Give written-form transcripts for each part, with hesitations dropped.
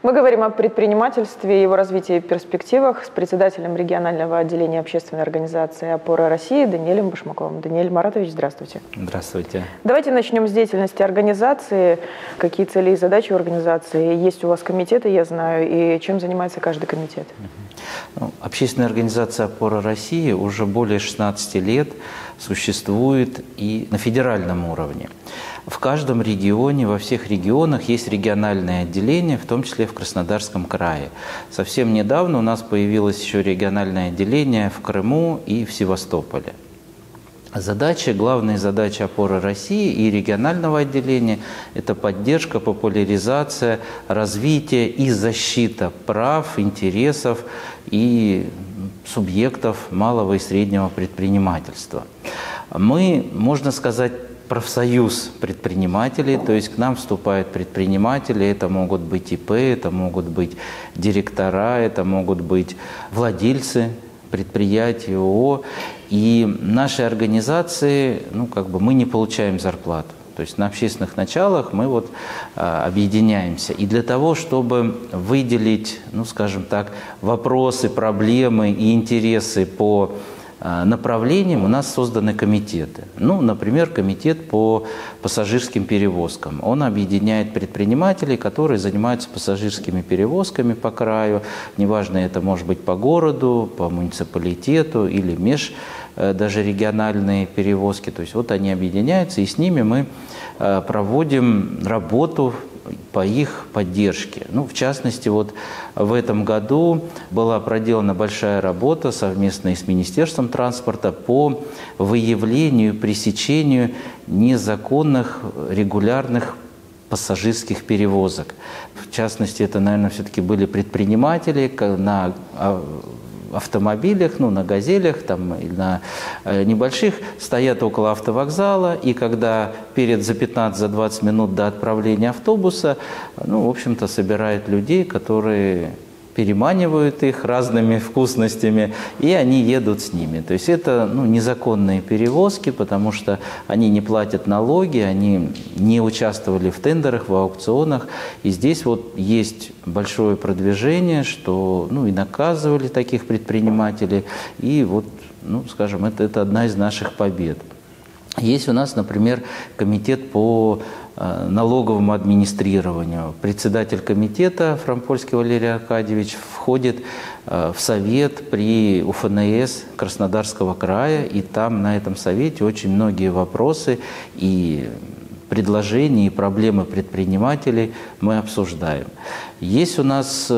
Мы говорим о предпринимательстве, его развитии и перспективах с председателем регионального отделения общественной организации «Опора России» Даниэлем Башмаковым. Даниэль Маратович, здравствуйте. Здравствуйте. Давайте начнем с деятельности организации. Какие цели и задачи у организации? Есть у вас комитеты, я знаю, и чем занимается каждый комитет? Общественная организация «Опора России» уже более 16 лет существует и на федеральном уровне. В каждом регионе, во всех регионах есть региональное отделение, в том числе в Краснодарском крае. Совсем недавно у нас появилось еще региональное отделение в Крыму и в Севастополе. Главные задачи «Опоры России» и регионального отделения – это поддержка, популяризация, развитие и защита прав, интересов и субъектов малого и среднего предпринимательства. Мы, можно сказать, профсоюз предпринимателей, то есть к нам вступают предприниматели, это могут быть ИП, это могут быть директора, это могут быть владельцы предприятий, ООО. И нашей организации, мы не получаем зарплату. То есть на общественных началах мы объединяемся. И для того, чтобы выделить, вопросы, проблемы и интересы по направлениям, у нас созданы комитеты. Например, комитет по пассажирским перевозкам. Он объединяет предпринимателей, которые занимаются пассажирскими перевозками по краю. Неважно, это может быть по городу, по муниципалитету или даже региональные перевозки. То есть они объединяются, и с ними мы проводим работу по их поддержке. В частности, в этом году была проделана большая работа совместно с Министерством транспорта по выявлению, пресечению незаконных регулярных пассажирских перевозок. В частности, это, наверное, все-таки были предприниматели на автомобилях, на «Газелях», на небольших, стоят около автовокзала, и когда за 15-20 минут до отправления автобуса, собирают людей, которые переманивают их разными вкусностями, и они едут с ними. То есть это незаконные перевозки, потому что они не платят налоги, они не участвовали в тендерах, в аукционах. И здесь есть большое продвижение, что и наказывали таких предпринимателей. И это одна из наших побед. Есть у нас, например, комитет по налоговому администрированию. Председатель комитета Фрампольский Валерий Аркадьевич входит в совет при УФНС Краснодарского края, и там на этом совете очень многие вопросы и предложения, и проблемы предпринимателей мы обсуждаем. Есть у нас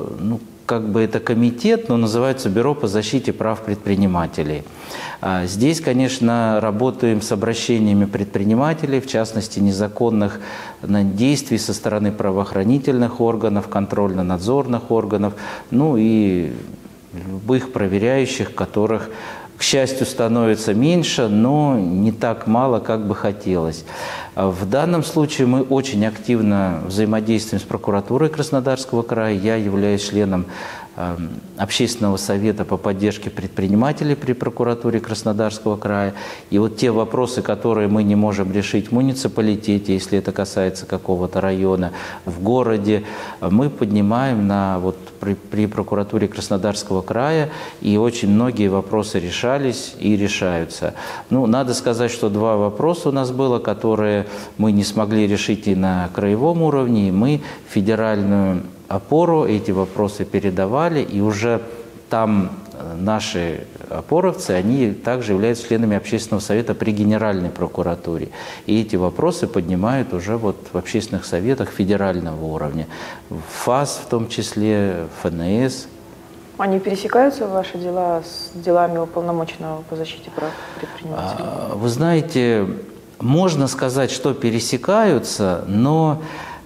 это комитет, но называется Бюро по защите прав предпринимателей. Здесь, конечно, работаем с обращениями предпринимателей, в частности, незаконных действий со стороны правоохранительных органов, контрольно-надзорных органов, и любых проверяющих, которых, к счастью, становится меньше, но не так мало, как бы хотелось. В данном случае мы очень активно взаимодействуем с прокуратурой Краснодарского края. Я являюсь членом Общественного совета по поддержке предпринимателей при прокуратуре Краснодарского края. И те вопросы, которые мы не можем решить в муниципалитете, если это касается какого-то района, в городе, мы поднимаем при прокуратуре Краснодарского края, и очень многие вопросы решались и решаются. Надо сказать, что 2 вопроса у нас было, которые мы не смогли решить и на краевом уровне, и мы федеральную опору эти вопросы передавали, и уже там наши опоровцы, они также являются членами общественного совета при Генеральной прокуратуре. И эти вопросы поднимают уже в общественных советах федерального уровня. ФАС в том числе, ФНС. Они пересекаются, ваши дела, с делами уполномоченного по защите прав предпринимателей? Вы знаете, можно сказать, что пересекаются, но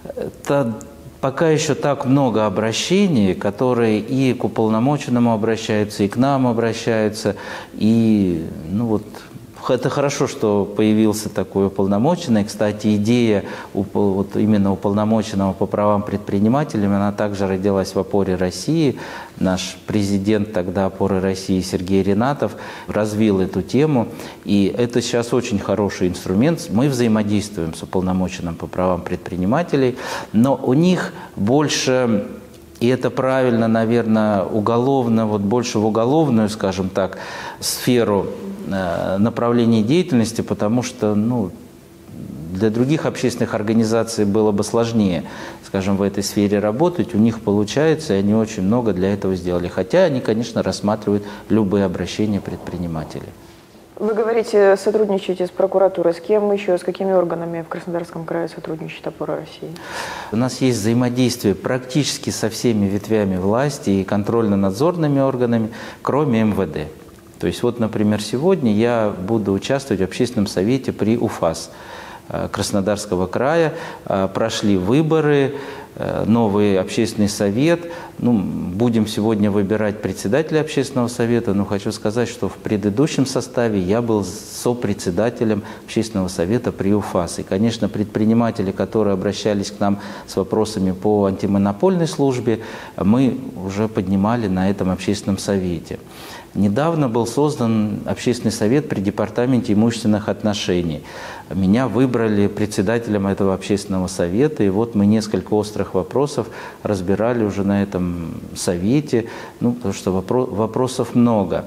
пока еще так много обращений, которые и к уполномоченному обращаются, и к нам обращаются. И это хорошо, что появился такой уполномоченный. Кстати, идея именно уполномоченного по правам предпринимателей, она также родилась в «Опоре России». Наш президент тогда «Опоры России» Сергей Ринатов развил эту тему. И это сейчас очень хороший инструмент. Мы взаимодействуем с уполномоченным по правам предпринимателей, но у них больше И это правильно, наверное, уголовно, вот больше в уголовную, скажем так, сферу направления деятельности, потому что, ну, для других общественных организаций было бы сложнее, скажем, в этой сфере работать. У них получается, и они очень много для этого сделали. Хотя они, конечно, рассматривают любые обращения предпринимателей. Вы говорите, сотрудничаете с прокуратурой. С кем еще, с какими органами в Краснодарском крае сотрудничает «Опора России»? У нас есть взаимодействие практически со всеми ветвями власти и контрольно-надзорными органами, кроме МВД. То есть вот, например, сегодня я буду участвовать в общественном совете при УФАС Краснодарского края. Прошли выборы, новый общественный совет. Ну, будем сегодня выбирать председателя общественного совета, но хочу сказать, что в предыдущем составе я был сопредседателем общественного совета при УФАС. И, конечно, предприниматели, которые обращались к нам с вопросами по антимонопольной службе, мы уже поднимали на этом общественном совете. Недавно был создан общественный совет при Департаменте имущественных отношений. Меня выбрали председателем этого общественного совета, и вот мы несколько острых вопросов разбирали уже на этом совете, ну, потому что вопросов много.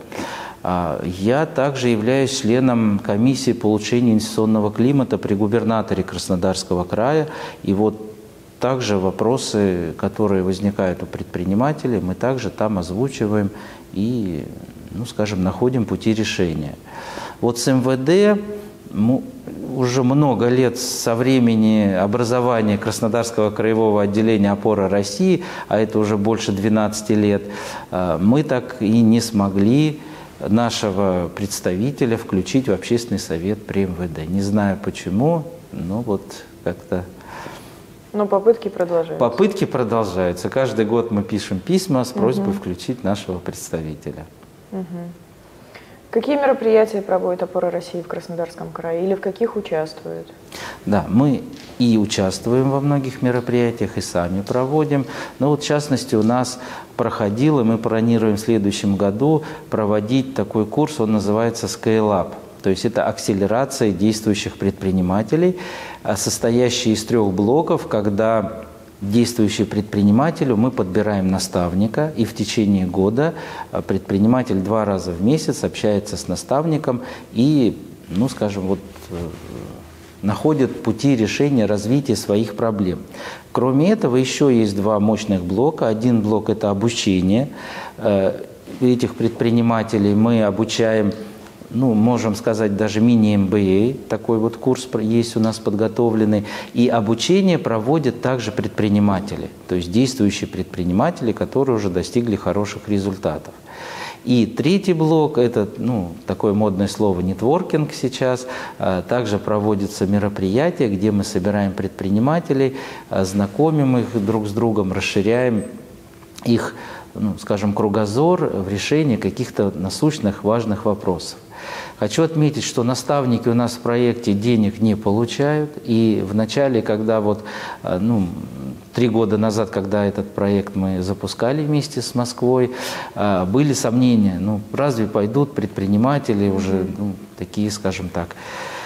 Я также являюсь членом комиссии по улучшению инвестиционного климата при губернаторе Краснодарского края, и вот также вопросы, которые возникают у предпринимателей, мы также там озвучиваем и, ну, скажем, находим пути решения. Вот с МВД уже много лет со времени образования Краснодарского краевого отделения «Опора России», а это уже больше 12 лет, мы так и не смогли нашего представителя включить в общественный совет при МВД. Не знаю почему, но вот как-то... Но попытки продолжаются. Попытки продолжаются. Каждый год мы пишем письма с просьбой включить нашего представителя. Какие мероприятия проводит «Опора России» в Краснодарском крае или в каких участвует? Да, мы и участвуем во многих мероприятиях, и сами проводим. Но вот в частности у нас проходил, и мы планируем в следующем году проводить такой курс, он называется Scale Up. То есть это акселерация действующих предпринимателей, состоящий из 3 блоков, когда действующему предпринимателю мы подбираем наставника, и в течение года предприниматель 2 раза в месяц общается с наставником и, ну, скажем, вот, находит пути решения развития своих проблем. Кроме этого, еще есть 2 мощных блока. Один блок – это обучение. Этих предпринимателей мы обучаем, ну, можем сказать, даже мини-MBA, такой вот курс есть у нас подготовленный, и обучение проводят также предприниматели, то есть действующие предприниматели, которые уже достигли хороших результатов. И 3-й блок – это, ну, такое модное слово «нетворкинг» сейчас. Также проводятся мероприятия, где мы собираем предпринимателей, знакомим их друг с другом, расширяем их, ну, скажем, кругозор в решении каких-то насущных важных вопросов. Хочу отметить, что наставники у нас в проекте денег не получают. И в начале, когда вот, 3 года назад, когда этот проект мы запускали вместе с Москвой, были сомнения, ну, разве пойдут предприниматели уже, ну, такие, скажем так,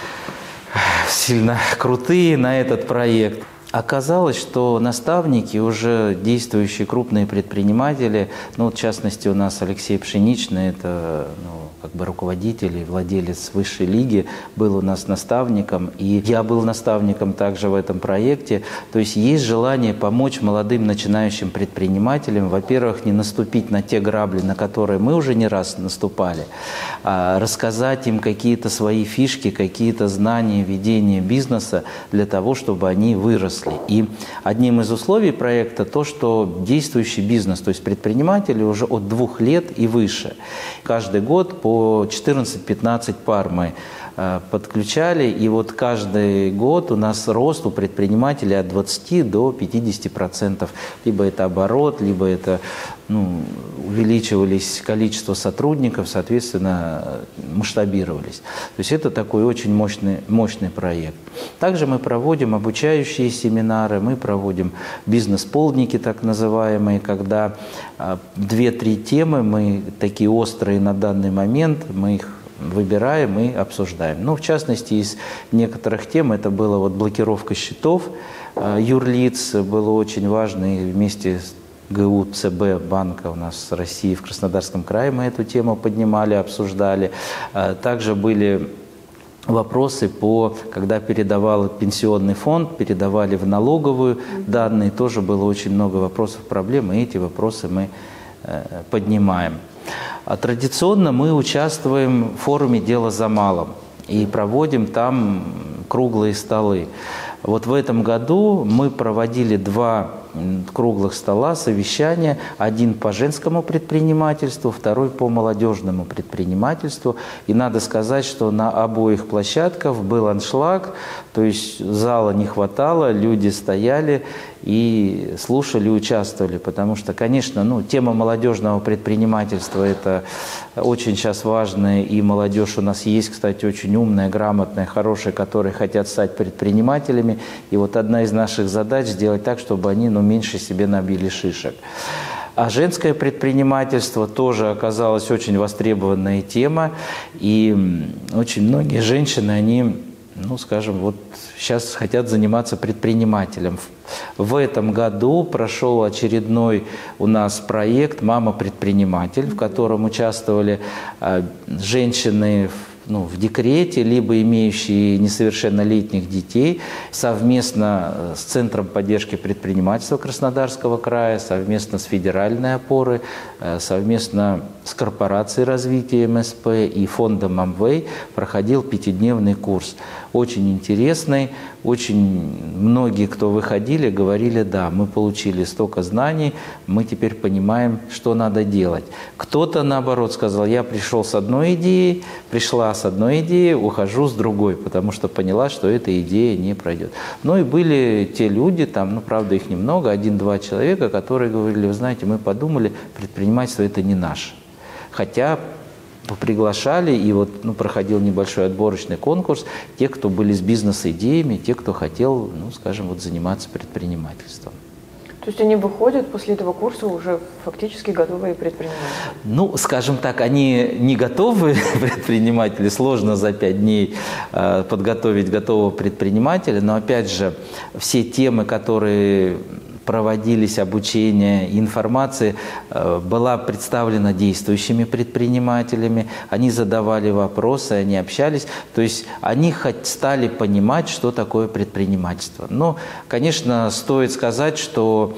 сильно крутые на этот проект. Оказалось, что наставники, уже действующие крупные предприниматели, ну, вот в частности у нас Алексей Пшеничный, это, ну, как бы руководитель и владелец высшей лиги, был у нас наставником, и я был наставником также в этом проекте. То есть есть желание помочь молодым начинающим предпринимателям, во-первых, не наступить на те грабли, на которые мы уже не раз наступали, а рассказать им какие-то свои фишки, какие-то знания ведения бизнеса для того, чтобы они выросли. И одним из условий проекта то, что действующий бизнес, то есть предприниматели уже от 2 лет и выше. Каждый год по 14-15 пар мы подключали, и вот каждый год у нас рост у предпринимателей от 20 до 50%. Либо это оборот, либо это, ну, увеличивались количество сотрудников, соответственно, масштабировались. То есть это такой очень мощный проект. Также мы проводим обучающие семинары, мы проводим бизнес-полдники, так называемые, когда 2-3 темы, мы такие острые на данный момент, мы их выбираем и обсуждаем. Ну, в частности, из некоторых тем это была вот блокировка счетов юрлиц, было очень важно, и вместе ГУ ЦБ банка у нас России в Краснодарском крае, мы эту тему поднимали, обсуждали. Также были вопросы когда передавал пенсионный фонд, передавали в налоговую данные, тоже было очень много вопросов, проблем, и эти вопросы мы поднимаем. А традиционно мы участвуем в форуме «Дело за малым» и проводим там круглые столы. Вот в этом году мы проводили 2 круглых стола, совещания. Один по женскому предпринимательству, второй по молодежному предпринимательству. И надо сказать, что на обоих площадках был аншлаг, то есть зала не хватало, люди стояли и слушали, участвовали. Потому что, конечно, тема молодежного предпринимательства – это очень сейчас важная, и молодежь у нас есть, кстати, очень умная, грамотная, хорошая, которые хотят стать предпринимателями. И вот одна из наших задач – сделать так, чтобы они меньше себе набили шишек. А женское предпринимательство тоже оказалась очень востребованная тема. И очень многие женщины, они, скажем, вот сейчас хотят заниматься предпринимателем. В этом году прошел очередной у нас проект «Мама-предприниматель», в котором участвовали женщины в декрете, либо имеющие несовершеннолетних детей, совместно с Центром поддержки предпринимательства Краснодарского края, совместно с Федеральной опорой, совместно с Корпорацией развития МСП и фондом Amway проходил 5-дневный курс. Очень интересный, очень многие, кто выходили, говорили: да, мы получили столько знаний, мы теперь понимаем, что надо делать. Кто-то, наоборот, сказал: я пришла с одной идеей, ухожу с другой, потому что поняла, что эта идея не пройдет. И были те люди, правда, их немного, 1-2 человека, которые говорили: вы знаете, мы подумали, предпринимательство – это не наше. Хотя приглашали, и проходил небольшой отборочный конкурс, те, кто были с бизнес-идеями, те, кто хотел, скажем, заниматься предпринимательством. То есть они выходят после этого курса уже фактически готовые предприниматели? Скажем так, они не готовые предприниматели, сложно за 5 дней подготовить готового предпринимателя, но опять же, все темы, которые проводились, обучение, информация была представлена действующими предпринимателями, они задавали вопросы, они общались, то есть они стали понимать, что такое предпринимательство. Но, конечно, стоит сказать, что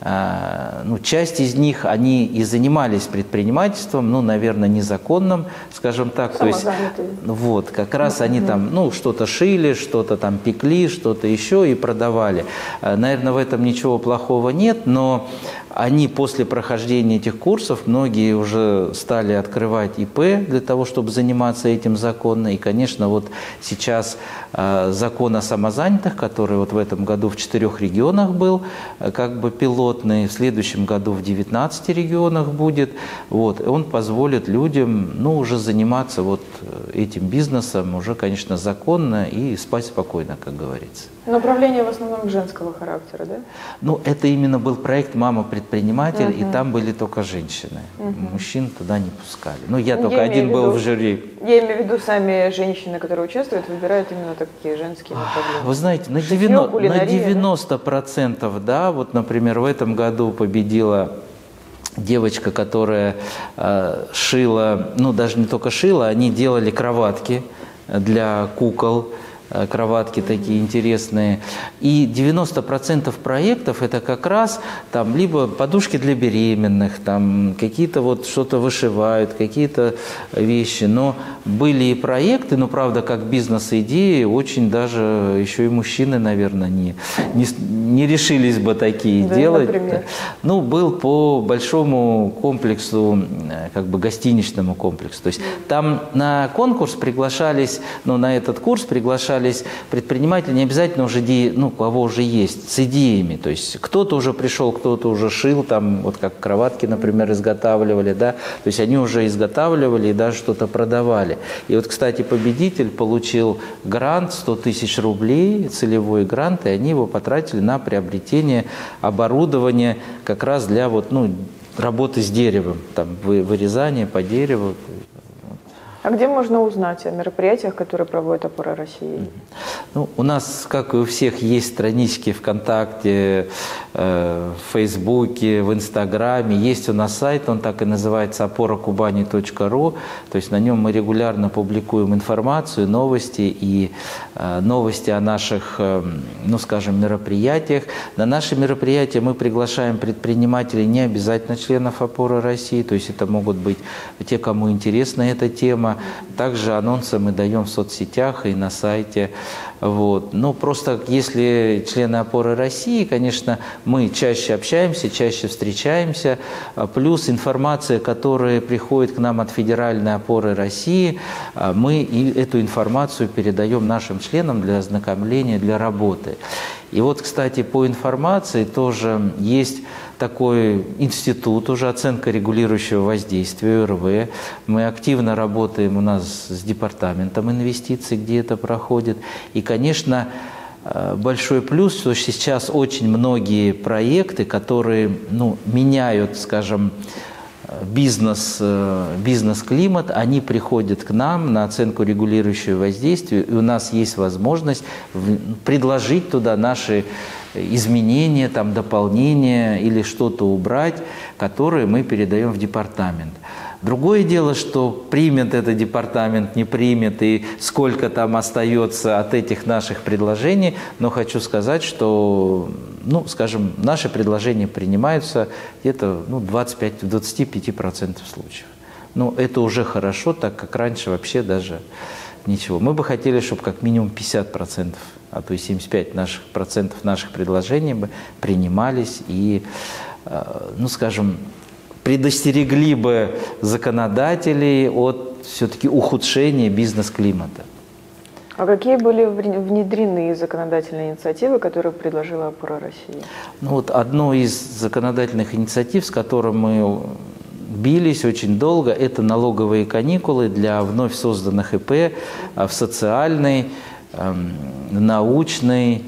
часть из них, они и занимались предпринимательством, наверное, незаконным, скажем так. То есть, как раз они там, что-то шили, что-то там пекли, что-то еще и продавали. Наверное, в этом ничего плохого нет, но они после прохождения этих курсов, многие уже стали открывать ИП для того, чтобы заниматься этим законно. И, конечно, сейчас закон о самозанятых, который в этом году в 4 регионах был, пилотный, в следующем году в 19 регионах будет, он позволит людям, уже заниматься этим бизнесом уже, конечно, законно и спать спокойно, как говорится. Направление в основном женского характера, да? Это именно был проект «Мама-предприниматель», и там были только женщины. Мужчин туда не пускали. Я только один был в жюри. Я имею в виду, сами женщины, которые участвуют, выбирают именно такие женские направления. Вы знаете, на 90%, да, например, в этом году победила девочка, которая шила, даже не только шила, они делали кроватки для кукол, кроватки такие интересные. И 90% проектов это как раз либо подушки для беременных, какие-то что-то вышивают, какие-то вещи. Но были и проекты, правда, как бизнес-идеи, очень даже еще и мужчины, наверное, не решились бы такие делать. Например? Был по большому комплексу, гостиничному комплексу. То есть там на конкурс приглашались, на этот курс приглашались предприниматели, не обязательно уже, у кого уже есть, с идеями. То есть кто-то уже пришел, кто-то уже шил, как кроватки, например, изготавливали, да. То есть они уже изготавливали и даже что-то продавали. И кстати, победитель получил грант 100 тысяч рублей, целевой грант, и они его потратили на приобретение оборудования как раз для работы с деревом, вырезание по дереву. А где можно узнать о мероприятиях, которые проводит «Опора России»? Ну, у нас, как и у всех, есть странички ВКонтакте, в Фейсбуке, в Инстаграме. Есть у нас сайт, он так и называется опоракубани.ру. То есть на нем мы регулярно публикуем информацию, новости и новости о наших, ну, скажем, мероприятиях. На наши мероприятия мы приглашаем предпринимателей, не обязательно членов «Опоры России», то есть это могут быть те, кому интересна эта тема. Также анонсы мы даем в соцсетях и на сайте. Вот. Ну, просто если члены «Опоры России», конечно, мы чаще общаемся, чаще встречаемся, плюс информация, которая приходит к нам от Федеральной опоры России, мы и эту информацию передаем нашим членам для ознакомления, для работы. И вот, кстати, по информации тоже есть такой институт, уже оценка регулирующего воздействия, ОРВ. Мы активно работаем у нас с департаментом инвестиций, где это проходит. И, конечно, большой плюс, что сейчас очень многие проекты, которые, ну, меняют, скажем, бизнес-климат, они приходят к нам на оценку регулирующего воздействия, и у нас есть возможность предложить туда наши изменения, там, дополнения или что-то убрать, которые мы передаем в департамент. Другое дело, что примет этот департамент, не примет, и сколько там остается от этих наших предложений, но хочу сказать, что, ну, скажем, наши предложения принимаются где-то, ну, 25% случаев. Ну, это уже хорошо, так как раньше вообще даже ничего. Мы бы хотели, чтобы как минимум 50%, а то и 75% наших предложений бы принимались и, ну, скажем, предостерегли бы законодателей от все-таки ухудшения бизнес-климата. А какие были внедрены законодательные инициативы, которые предложила «Опора России»? Ну, вот одной из законодательных инициатив, с которой мы бились очень долго, это налоговые каникулы для вновь созданных ИП в социальной, научной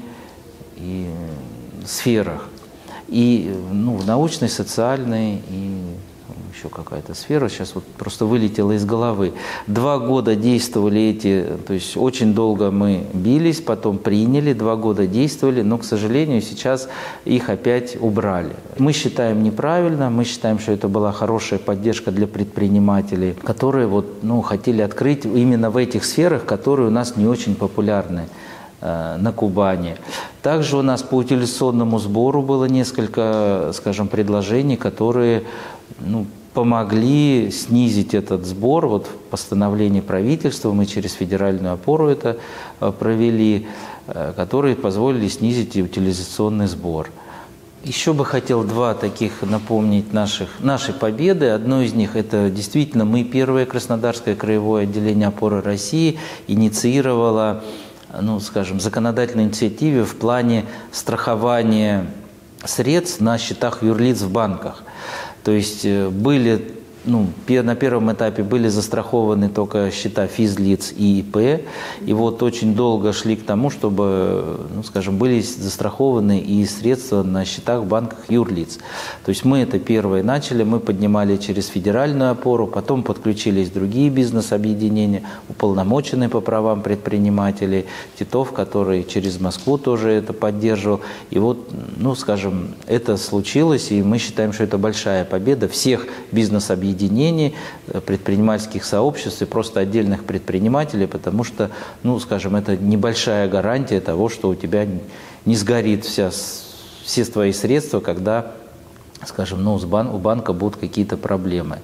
сферах. И, ну, в научной, социальной и еще какая-то сфера, сейчас вот просто вылетела из головы. 2 года действовали эти, то есть очень долго мы бились, потом приняли, 2 года действовали, но, к сожалению, сейчас их опять убрали. Мы считаем неправильно, мы считаем, что это была хорошая поддержка для предпринимателей, которые вот, ну, хотели открыть именно в этих сферах, которые у нас не очень популярны на Кубани. Также у нас по утилизационному сбору было несколько, скажем, предложений, которые, ну, помогли снизить этот сбор. Вот в постановлении правительства мы через федеральную опору это провели, которые позволили снизить и утилизационный сбор. Еще бы хотел 2 таких напомнить нашей победы. Одно из них – это действительно мы, первое Краснодарское краевое отделение «Опоры России», инициировало, ну, скажем, законодательной инициативе в плане страхования средств на счетах юрлиц в банках. То есть были, ну, на первом этапе были застрахованы только счета физлиц и ИП, и вот очень долго шли к тому, чтобы, ну, скажем, были застрахованы и средства на счетах в банках юрлиц. То есть мы это первое начали, мы поднимали через федеральную опору, потом подключились другие бизнес-объединения, уполномоченные по правам предпринимателей, Титов, который через Москву тоже это поддерживал. И вот, ну, скажем, это случилось, и мы считаем, что это большая победа всех бизнес-объединений, предпринимательских сообществ и просто отдельных предпринимателей, потому что, ну, скажем, это небольшая гарантия того, что у тебя не сгорит все твои средства, когда, скажем, ну, у банка будут какие-то проблемы.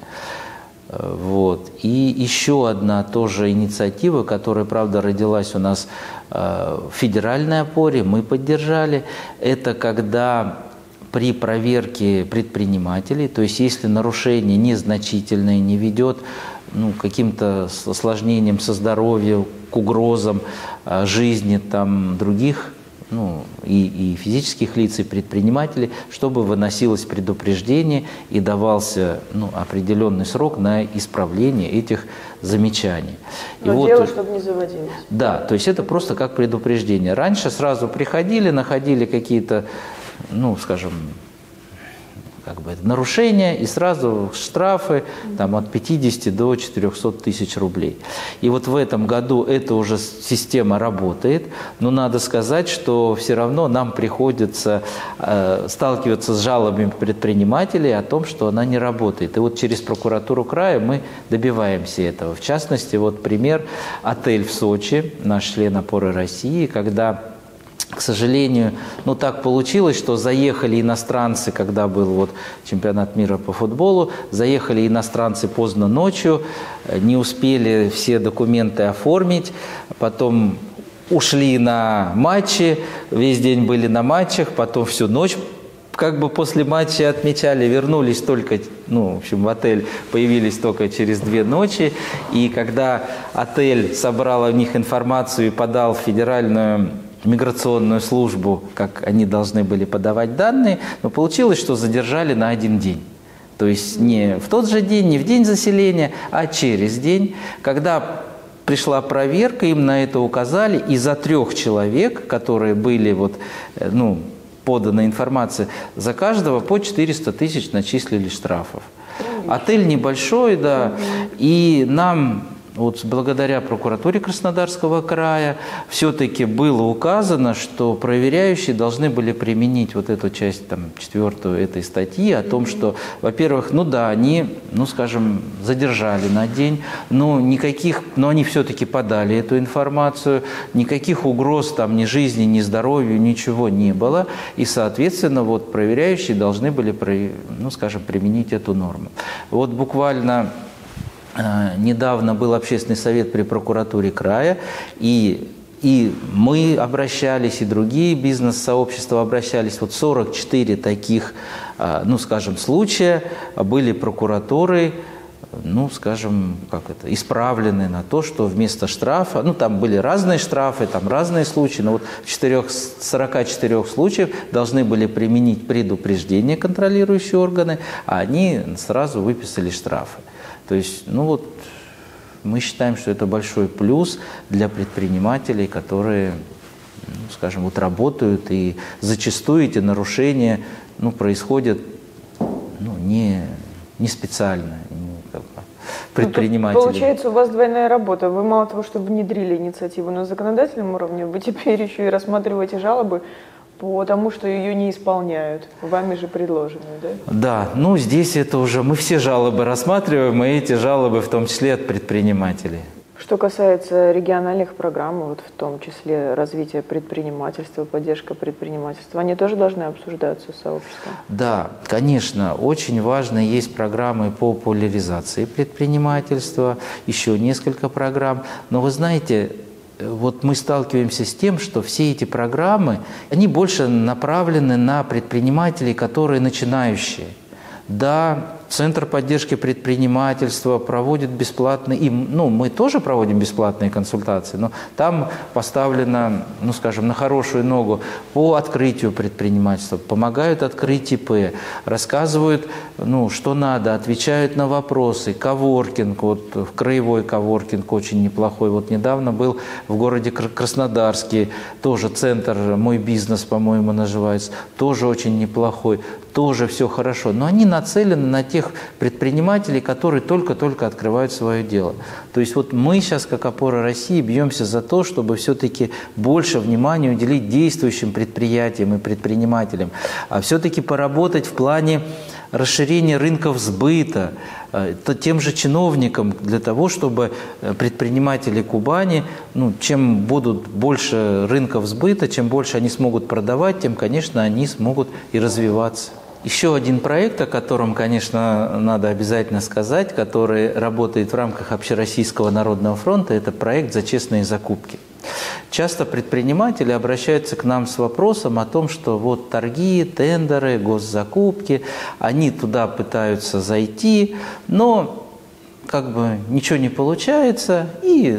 Вот. И еще одна тоже инициатива, которая, правда, родилась у нас в федеральной опоре, мы поддержали, это когда при проверке предпринимателей, то есть если нарушение незначительное, не ведет, ну, к каким-то осложнениям со здоровьем, к угрозам жизни там, других, ну, и физических лиц, и предпринимателей, чтобы выносилось предупреждение и давался, ну, определенный срок на исправление этих замечаний. Но и дело, вот, чтобы не заводилось. Да, то есть это просто как предупреждение. Раньше сразу приходили, находили какие-то, ну, скажем, нарушения, и сразу штрафы там, от 50 до 400 тысяч рублей. И вот в этом году эта уже система работает, но надо сказать, что все равно нам приходится сталкиваться с жалобами предпринимателей о том, что она не работает. И вот через прокуратуру края мы добиваемся этого. В частности, вот пример: отель в Сочи, наш член «Опоры России», когда, к сожалению, так получилось, что заехали иностранцы, когда был вот чемпионат мира по футболу, заехали иностранцы поздно ночью, не успели все документы оформить, потом ушли на матчи, весь день были на матчах, потом всю ночь после матча отмечали, вернулись только, в отель появились только через 2 ночи. И когда отель собрал у них информацию и подал в федеральную миграционную службу, как они должны были подавать данные, но получилось, что задержали на 1 день. То есть не в тот же день, не в день заселения, а через день. Когда пришла проверка, им на это указали, и за 3 человек, которые были подана информация, за каждого по 400 тысяч начислили штрафов. Отель небольшой, да, и нам вот благодаря прокуратуре Краснодарского края все-таки было указано, что проверяющие должны были применить вот эту часть, 4 этой статьи о том, что, во-первых, они, задержали на день, но они все-таки подали эту информацию, никаких угроз ни жизни, ни здоровью, ничего не было, и, соответственно, вот проверяющие должны были, применить эту норму. Вот буквально недавно был общественный совет при прокуратуре края, и мы обращались, и другие бизнес-сообщества обращались. Вот 44 таких, случая были прокуратурой, исправлены на то, что вместо штрафа, там были разные штрафы, разные случаи, но вот в 44 случаев должны были применить предупреждение контролирующие органы, а они сразу выписали штрафы. То есть, мы считаем, что это большой плюс для предпринимателей, которые, работают, и зачастую эти нарушения, происходят, не специально, предприниматели. Получается, у вас двойная работа. Вы мало того, что внедрили инициативу на законодательном уровне, вы теперь еще и рассматриваете жалобы потому что ее не исполняют, вами же предложенную, да? Да, здесь это уже мы все жалобы рассматриваем, и эти жалобы в том числе от предпринимателей. Что касается региональных программ, в том числе развития предпринимательства, поддержка предпринимательства, они тоже должны обсуждаться с сообществом? Да, конечно, очень важно, есть программы по популяризации предпринимательства, еще несколько программ, но вы знаете, вот мы сталкиваемся с тем, что все эти программы, они больше направлены на предпринимателей, которые начинающие. Да, Центр поддержки предпринимательства проводит бесплатные, мы тоже проводим бесплатные консультации, но там поставлено, на хорошую ногу по открытию предпринимательства, помогают открыть ИП, рассказывают, что надо, отвечают на вопросы, коворкинг, в краевой коворкинг очень неплохой. Вот недавно был в городе Краснодарске, тоже центр «Мой бизнес», по-моему, называется, тоже очень неплохой, тоже все хорошо, но они нацелены на тех предпринимателей, которые только-только открывают свое дело. То есть вот мы сейчас, как «Опора России», бьемся за то, чтобы все-таки больше внимания уделить действующим предприятиям и предпринимателям, а все-таки поработать в плане расширения рынков сбыта, тем же чиновникам, для того, чтобы предприниматели Кубани, чем будут больше рынков сбыта, чем больше они смогут продавать, тем, конечно, они смогут и развиваться. Еще один проект, о котором, конечно, надо обязательно сказать, который работает в рамках Общероссийского народного фронта, это проект «За честные закупки». Часто предприниматели обращаются к нам с вопросом о том, что вот торги, тендеры, госзакупки, они туда пытаются зайти, но ничего не получается, и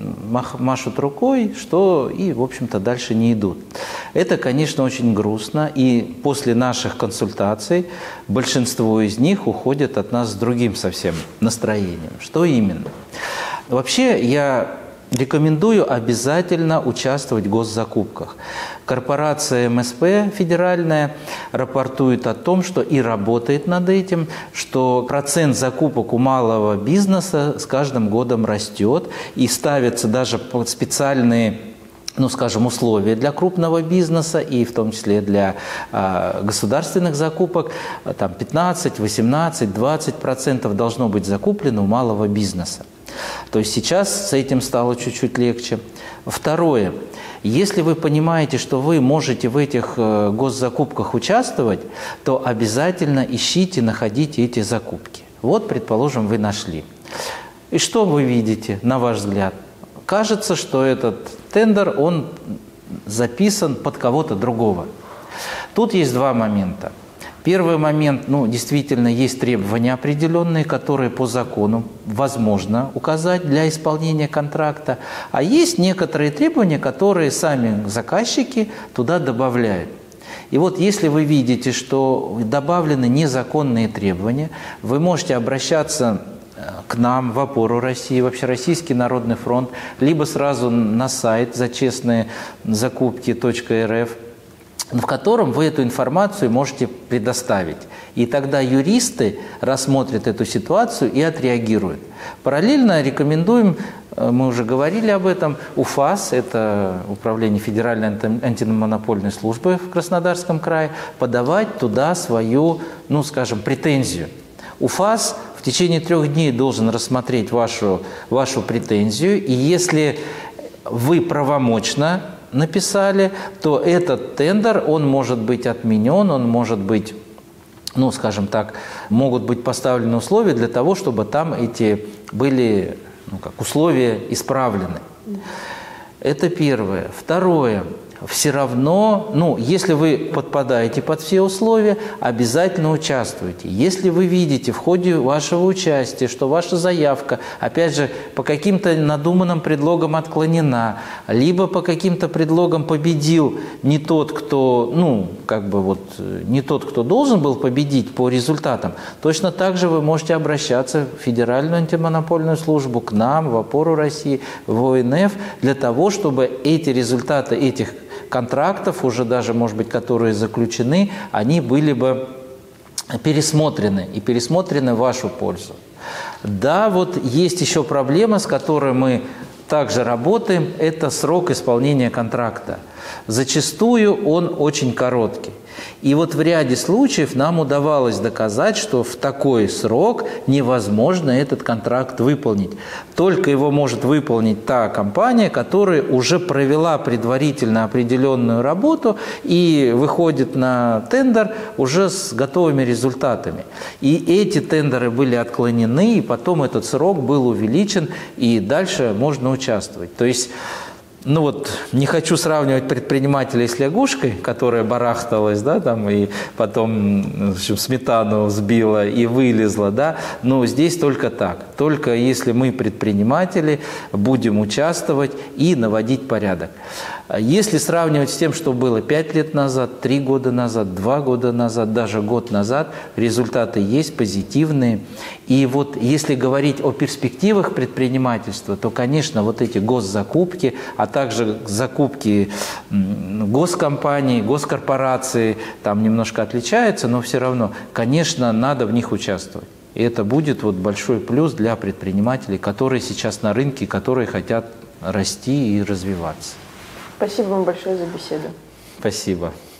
машут рукой, и, в общем-то, дальше не идут. Это, конечно, очень грустно, и после наших консультаций большинство из них уходят от нас с другим совсем настроением. Что именно? Вообще, я рекомендую обязательно участвовать в госзакупках. Корпорация МСП федеральная рапортует о том, что и работает над этим, что процент закупок у малого бизнеса с каждым годом растет, и ставятся даже специальные, ну, скажем, условия для крупного бизнеса, и в том числе для государственных закупок, там 15, 18, 20% должно быть закуплено у малого бизнеса. То есть сейчас с этим стало чуть-чуть легче. Второе. Если вы понимаете, что вы можете в этих госзакупках участвовать, то обязательно ищите, находите эти закупки. Вот, предположим, вы нашли. И что вы видите, на ваш взгляд? Кажется, что этот тендер, он записан под кого-то другого. Тут есть два момента. Первый момент, ну, действительно, есть требования определенные, которые по закону возможно указать для исполнения контракта, а есть некоторые требования, которые сами заказчики туда добавляют. И вот если вы видите, что добавлены незаконные требования, вы можете обращаться к нам в «Опору России», в Общероссийский народный фронт, либо сразу на сайт зачестныезакупки.рф, в котором вы эту информацию можете предоставить. И тогда юристы рассмотрят эту ситуацию и отреагируют. Параллельно рекомендуем, мы уже говорили об этом, УФАС, это Управление Федеральной антимонопольной службы в Краснодарском крае, подавать туда свою, ну, скажем, претензию. УФАС в течение 3 дней должен рассмотреть вашу претензию, и если вы правомочно написали, то этот тендер, он может быть отменен, он может быть, ну, скажем так, могут быть поставлены условия для того, чтобы там эти были, ну, как условия исправлены. Это первое. Второе. Все равно, ну, если вы подпадаете под все условия, обязательно участвуйте. Если вы видите в ходе вашего участия, что ваша заявка, опять же, по каким-то надуманным предлогам отклонена, либо по каким-то предлогам победил не тот, кто, ну, как бы вот, не тот, кто должен был победить по результатам, точно так же вы можете обращаться в Федеральную антимонопольную службу, к нам, в «Опору России», в ОНФ, для того, чтобы эти результаты этих контрактов, уже даже, может быть, которые заключены, они были бы пересмотрены, и пересмотрены в вашу пользу. Да, вот есть еще проблема, с которой мы также работаем, это срок исполнения контракта. Зачастую он очень короткий. И вот в ряде случаев нам удавалось доказать, что в такой срок невозможно этот контракт выполнить. Только его может выполнить та компания, которая уже провела предварительно определенную работу и выходит на тендер уже с готовыми результатами. И эти тендеры были отклонены, и потом этот срок был увеличен, и дальше можно участвовать. То есть, ну вот, не хочу сравнивать предпринимателей с лягушкой, которая барахталась, да, там, и потом, в общем, сметану взбила и вылезла, да, но здесь только так. Только если мы, предприниматели, будем участвовать и наводить порядок. Если сравнивать с тем, что было 5 лет назад, 3 года назад, 2 года назад, даже год назад, результаты есть позитивные. И вот если говорить о перспективах предпринимательства, то, конечно, вот эти госзакупки, а также закупки госкомпаний, госкорпораций, там немножко отличаются, но все равно, конечно, надо в них участвовать. И это будет вот большой плюс для предпринимателей, которые сейчас на рынке, которые хотят расти и развиваться. Спасибо вам большое за беседу. Спасибо.